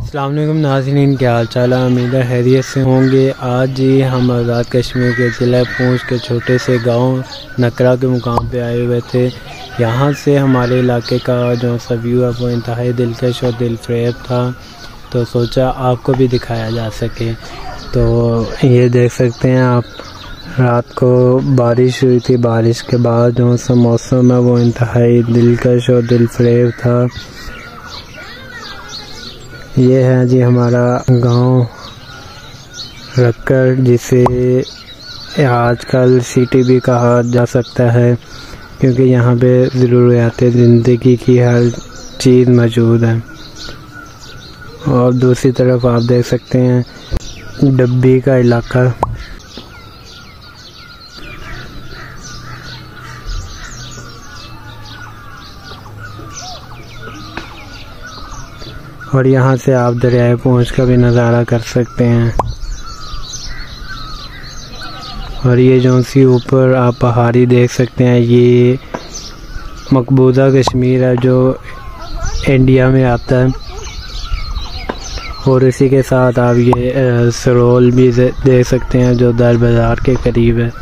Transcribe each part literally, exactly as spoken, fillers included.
अस्सलाम वालेकुम नाज़रीन, क्या हाल चाल है। उम्मीद है खैरियत से होंगे। आज ही हम आज़ाद कश्मीर के ज़िला पूंछ के छोटे से गांव नकरा के मुकाम पे आए हुए थे। यहाँ से हमारे इलाके का जो सा व्यू है वो इंतहाई दिलकश और दिलफरेब था, तो सोचा आपको भी दिखाया जा सके। तो ये देख सकते हैं आप, रात को बारिश हुई थी। बारिश के बाद जो सा मौसम है वो इंतहाई दिलकश और दिलफरेब था। ये है जी हमारा गांव रक्कर, जिसे आजकल सिटी भी कहा जा सकता है, क्योंकि यहाँ पे ज़रूरियात ज़िंदगी की हर चीज़ मौजूद है। और दूसरी तरफ आप देख सकते हैं डब्बी का इलाका। और यहाँ से आप दरियाए पूंछ का भी नज़ारा कर सकते हैं। और ये जो सी ऊपर आप पहाड़ी देख सकते हैं, ये मकबूजा कश्मीर है जो इंडिया में आता है। और इसी के साथ आप ये सरोल भी देख सकते हैं जो दर बाज़ार के करीब है।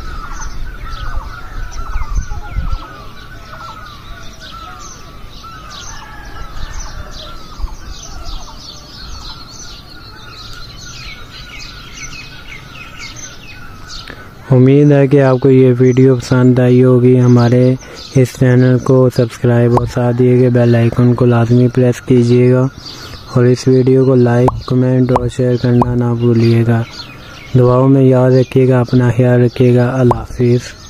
उम्मीद है कि आपको ये वीडियो पसंद आई होगी। हमारे इस चैनल को सब्सक्राइब और साथ दिए गए बेल आइकन को लाजमी प्रेस कीजिएगा। और इस वीडियो को लाइक, कमेंट और शेयर करना ना भूलिएगा। दुआओं में याद रखिएगा, अपना ख्याल रखिएगा। अल्लाह हाफिज़।